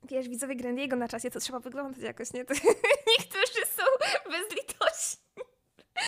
wiesz, widzowie Grandiego na czasie, to trzeba wyglądać jakoś, nie? To niektórzy są